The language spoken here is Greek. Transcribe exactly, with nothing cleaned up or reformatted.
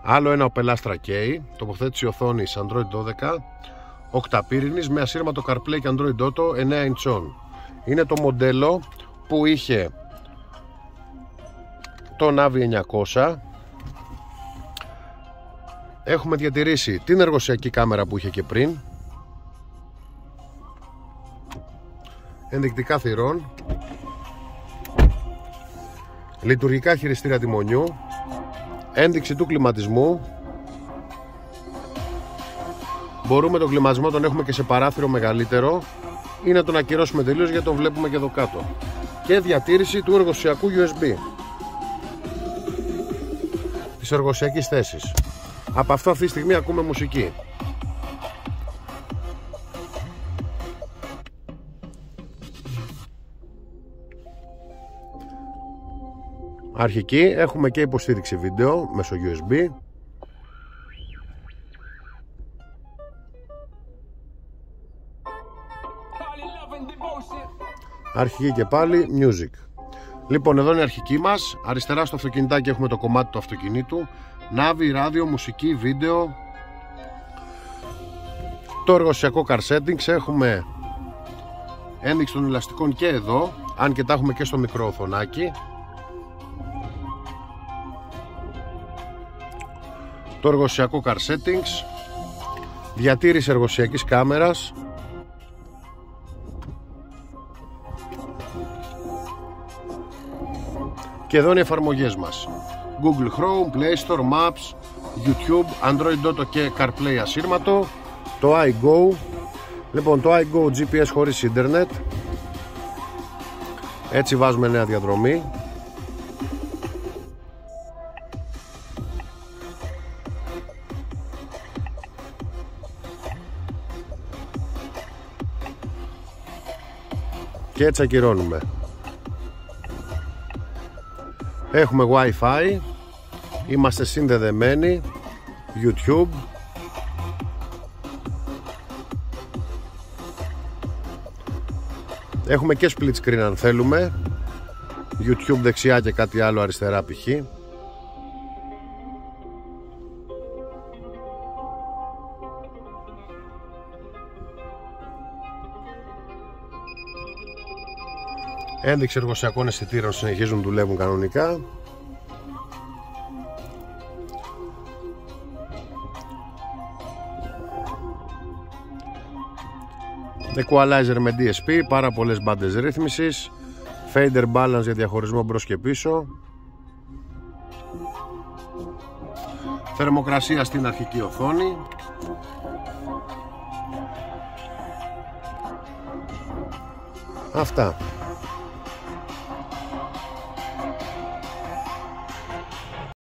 Άλλο ένα Opel Astra K, τοποθέτηση οθόνης Android δώδεκα, οκταπύρινης με ασύρματο CarPlay και Android Auto εννέα ιντσών. Είναι το μοντέλο που είχε το Navi εννιακόσια. Έχουμε διατηρήσει την εργοσιακή κάμερα που είχε και πριν, ενδεικτικά θυρών, λειτουργικά χειριστήρια τιμονιού, ένδειξη του κλιματισμού. Μπορούμε τον κλιματισμό τον έχουμε και σε παράθυρο μεγαλύτερο ή να τον ακυρώσουμε τελείως, γιατί τον βλέπουμε και εδώ κάτω. Και διατήρηση του εργοσιακού γιου ες μπι, της εργοσιακής θέσης. Από αυτό αυτή τη στιγμή ακούμε μουσική. Αρχική, έχουμε και υποστήριξη βίντεο μέσω γιου ες μπι. Αρχική και πάλι music. Λοιπόν, εδώ είναι η αρχική μας. Αριστερά στο αυτοκινητάκι έχουμε το κομμάτι του αυτοκινήτου, Navi, ράδιο, μουσική, βίντεο, το εργοσιακό car settings. Έχουμε ένδειξη των ελαστικών και εδώ, αν και τα έχουμε και στο μικρό οθονάκι. Το εργοσιακό car settings, διατήρηση εργοσιακής κάμερας, και εδώ είναι οι εφαρμογές μας: Google Chrome, Play Store, Maps, YouTube, Android Auto και CarPlay ασύρματο, το iGo. Λοιπόν, το iGo τζι πι ες χωρίς ίντερνετ. Έτσι βάζουμε νέα διαδρομή. Και έτσι ακυρώνουμε. Έχουμε Wi-Fi, είμαστε συνδεδεμένοι, YouTube, έχουμε και split screen αν θέλουμε, YouTube δεξιά και κάτι άλλο αριστερά π.χ. Ένδειξη εργοσιακών αισθητήρων συνεχίζουν να δουλεύουν κανονικά. Equalizer με ντι ες πι, πάρα πολλές μπάντες ρύθμισης, fader balance για διαχωρισμό μπρος και πίσω, θερμοκρασία στην αρχική οθόνη. Αυτά.